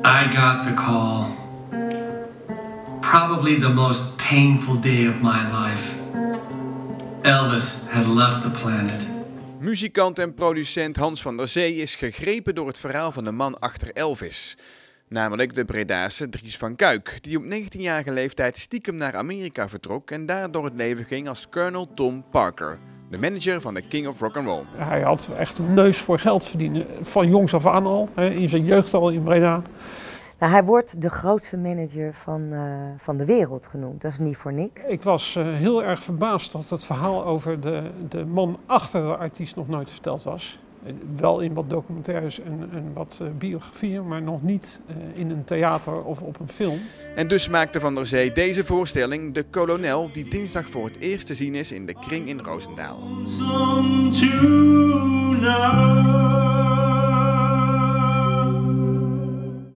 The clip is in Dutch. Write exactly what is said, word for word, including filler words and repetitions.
I got the call. Probably the most painful day of my life. Elvis had left the planet. Muzikant en producent Hans van der Zee is gegrepen door het verhaal van de man achter Elvis. Namelijk de Bredaanse Dries van Kuik, die op negentienjarige leeftijd stiekem naar Amerika vertrok en daar door het leven ging als Colonel Tom Parker, de manager van de King of Rock'n'Roll. Hij had echt een neus voor geld verdienen, van jongs af aan al, in zijn jeugd al in Breda. Nou, hij wordt de grootste manager van, uh, van de wereld genoemd, dat is niet voor niks. Ik was uh, heel erg verbaasd dat het verhaal over de, de man achter de artiest nog nooit verteld was. Wel in wat documentaires en, en wat uh, biografieën, maar nog niet uh, in een theater of op een film. En dus maakte Van der Zee deze voorstelling De Kolonel, die dinsdag voor het eerst te zien is in de Kring in Roosendaal.